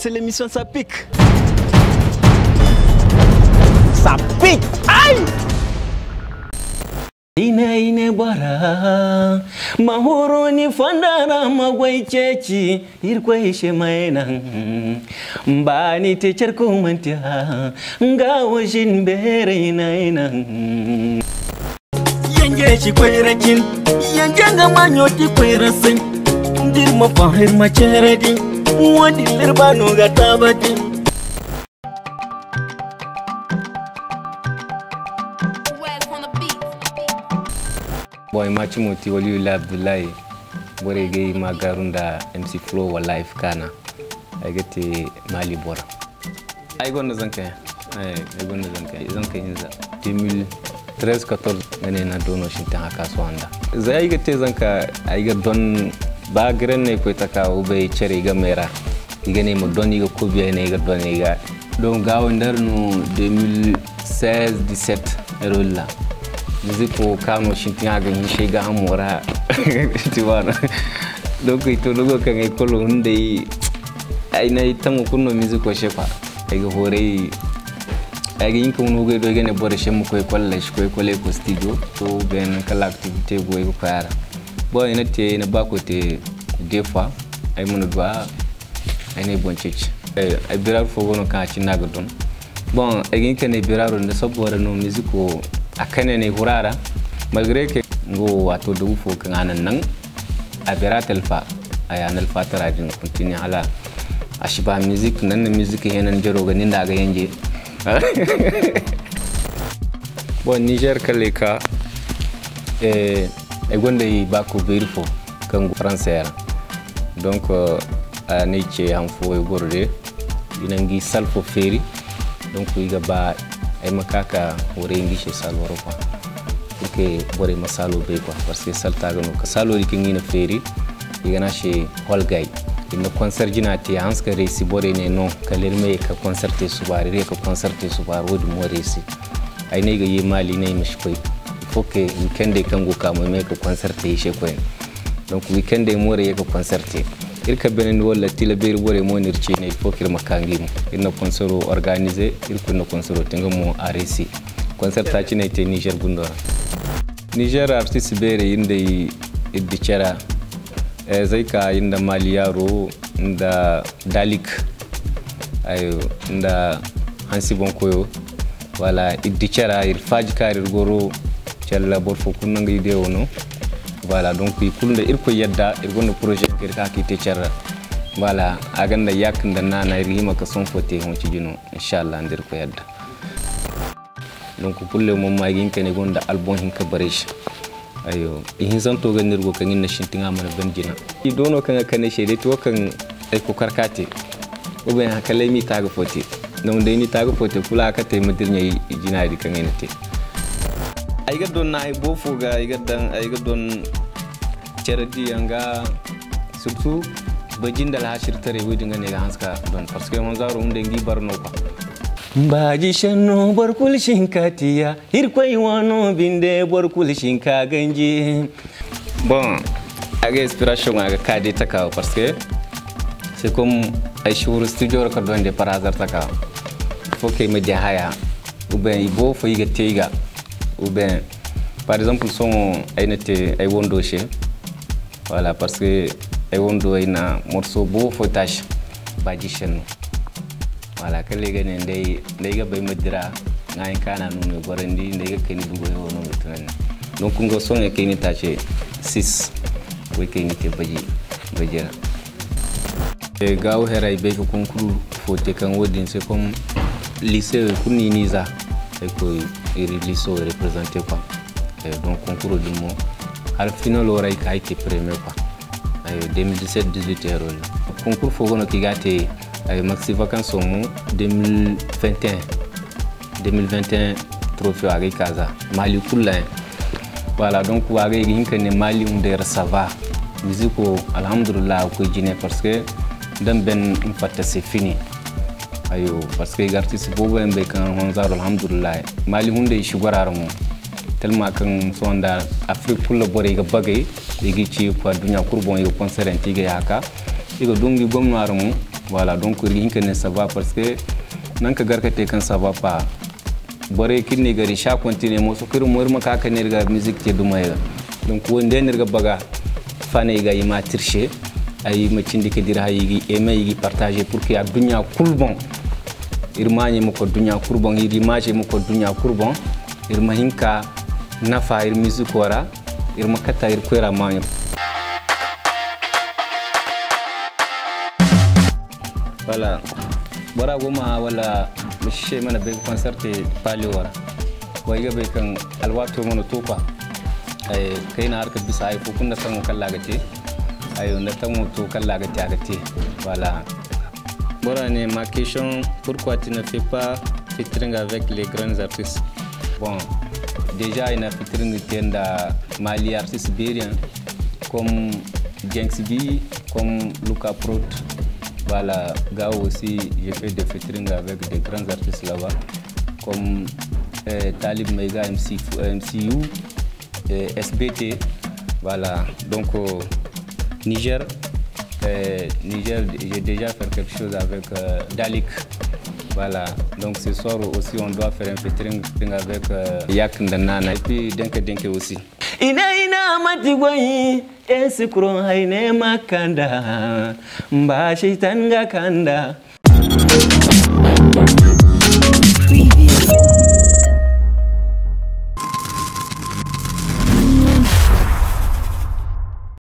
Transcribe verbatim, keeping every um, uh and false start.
c'est l'émission Ça pique. Ça pique. Aïe. Ine ine bara mahoro ni fandara magwai ceci irkwai shemaina mbani te charko mantia ngawo shin bere ina ina yenge shi kwerakin yenge ga manyoti kwerasin ndir mo fahir ma cheredi wadi lirbano ga tabati. Boy match moti wali la Abdullahi bore gay magarunda M C Flow wa life kana agati mali bora ay gon zanka ay ay gon zanka zanka inza deux mille treize quatorze ngane na dono shinta haka so anda zai gate zanka ay ga don ba grenne ko taka ube chere ga mera igane mo doni ga ko biya ne ga doni ga don gawo ndar no deux mille seize dix-sept erolla musique kano shintiya ga yin shega amora tiwana donc ito logo kan ay kolo hunde ay nay tamu kunno musique shefa ay ga hore ay ga yin ko no go do gene bore shemu ko kolle ko kolle ko studio to ben kala activité go ko fara bo ina te ina ba ko te des fois ay mun do ay nay bon cic ay birar fo gono ka ci naga don bon ay gin kan ay biraro ne sobore no musique akane ne hurara malgré que ngo wato du fo kan anan nan abira telfa ayanal fatara din continue ala ashiba music nan na music henan jaro ga ninda ga yanje bon Niger kaleka eh e gonde ba ko verifo kan français donc ne ce han fo e gorde inangi salfo feri donc iga ba ay makaka wore ngishe salwaro quoi pour que bore masalo be quoi parce que salta gano ka salo ri kingi na feri igana she holgay ina concert jinati hanska resi bore ne no kalerme ka concerte subare re ka concerte subare wodi mo resi ay ne ga yimali ne mish koy faut que weekend kan go ka mo me ka concerte she koy donc weekend mo re ka concerte irka benen wala tila beer bore mo nirci ne fokir makangi mo ina konsero organiser irko no konsero tenga mo aresi concert ta ci ne te Niger gundora Niger artiste bere inde iddi cera e zaika inda maliyaro inda dalik ayo inda hansi bonkoyo wala iddi cera ir faji karir goro cella bor fo kunanga ide wono voilà donc kulunda irko yedda irgono projet kirka ki teacher voilà aganda yak ndana na rima ka son foté on ci jino inshallah ndir ko yedda donc pour le moment yin kene gonda album hin ka barish ayo hin santo ganir go kan inna shintinga mara banjina i dono kan kan shede to kan ay ko karkate o ben hakale mi taga foté non de ni taga foté kula ka te madirnya jinaadi kan enete ay ga don nay bo fuga ay ga dan ay ga don cerdi yanga surtout ba jindal hashir tare wudi ngane ga hanska don parce que mon zaro unde ngi barno ko mbaji shanno barkul shinkatiya hirkoy wano binde barkul shinka ganji bon aga inspiration aga kadi takaw parce que c'est comme ay shuru studio ko donde par hasard takaw faut que me jahaya ou ben ibo fo yiga teiga ou bien par exemple son ay nete ay wondo che voilà parce que ay wondo ay na morceau beau footage baji chen voilà que les gars ndey ndey ga bay madira ngay kana non gorandi ndey ga keni dugo yo non tan donc ngo son e keni taché six we keni te baji bajira e gaw heray be ko concours foté kan wodin c'est comme lycée kuni niza et que il lycée représenté quoi et donc concours du mot al final ora a été premier quoi deux mille dix-sept dix-huit heures concours fogono ki gate ay maxi vacances mo deux mille vingt et un deux mille vingt et un trophée à Casa Mali kullain voilà donc waga yin kan Mali unde sava musico alhamdulillah ko jine parce que dan ben une fois c'est fini ayo parce que artiste bobo en be kan honzaro alhamdulillah Mali hunde shugara mo tellement kan sonda Afrique pour le bore ga bagay igi ci ko dunya kurbon yo concert en tiga yaka igo dungi gomnaro mo Voilà, donc rien que ne ça va parce que nanka garkate kan ça va pas. Bore kinne gari sha continue mo so kiru mor maka ka ne ga musique te dumaya. Donc wonde ne ga baga fane ga yima tirché ay ma cindi ke dira yi e may yi partager pour que a dunya kulbon. Irmani mo ko dunya kurbon iri image mo ko dunya kurbon irma hinka nafa ir musique wara irma kata ir kwera manyo. Voilà, bora goma wala mishe mana be concert pali wara wayga be kan alwato mono topa ay kayna harka bisa ay fukun da san kallagate ay on da tamu to kallagate agate. Voilà. Bora ne ma question, pourquoi tu ne fais pas featuring avec les grands artistes? Bon, déjà il y a featuring tenda Mali artistes bien comme Jenks B, comme Luca Prot. Voilà, Gao aussi, j'ai fait des featuring avec des grands artistes là-bas, comme euh, Talib Mega, M C, M C U, euh, S B T. Voilà, donc au Niger, euh, Niger, j'ai déjà fait quelque chose avec euh, Dalik. Voilà, donc ce soir aussi on doit faire un featuring avec euh, Yak Ndanana et puis Denke Denke aussi. Ina ina matigwai esikuro haine makanda mba shaitan ga kanda.